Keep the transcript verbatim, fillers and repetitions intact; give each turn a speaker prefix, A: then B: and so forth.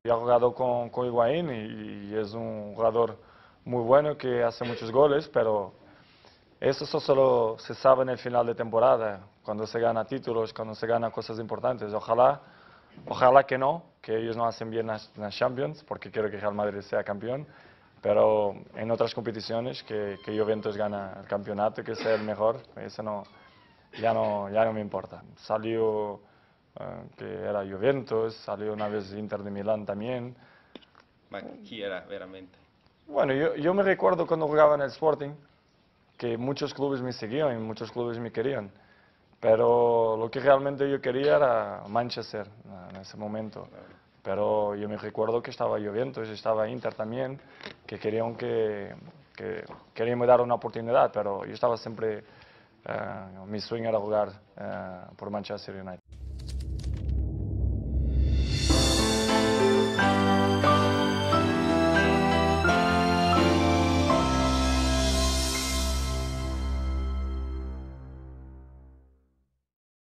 A: Ya he jugado con, con Higuaín y, y es un jugador muy bueno que hace muchos goles, pero eso so- solo se sabe en el final de temporada, cuando se gana títulos, cuando se gana cosas importantes. Ojalá, ojalá que no, que ellos no hacen bien las, las Champions, porque quiero que Real Madrid sea campeón, pero en otras competiciones que, que Juventus gana el campeonato, que sea el mejor, eso no, ya no, ya no me importa. Salió eh, que era Juventus, salió una vez Inter de Milán también.
B: Ma chi era veramente?
A: Bueno, yo, yo me recuerdo cuando jugaba en el Sporting, que muchos clubes me seguían y muchos clubes me querían, pero lo que realmente yo quería era Manchester eh, en ese momento. Pero yo me recuerdo que estaba Juventus, estaba Inter también, que querían que, que querían me dar una oportunidad, pero yo estaba siempre, eh, mi sueño era jugar eh, por Manchester United.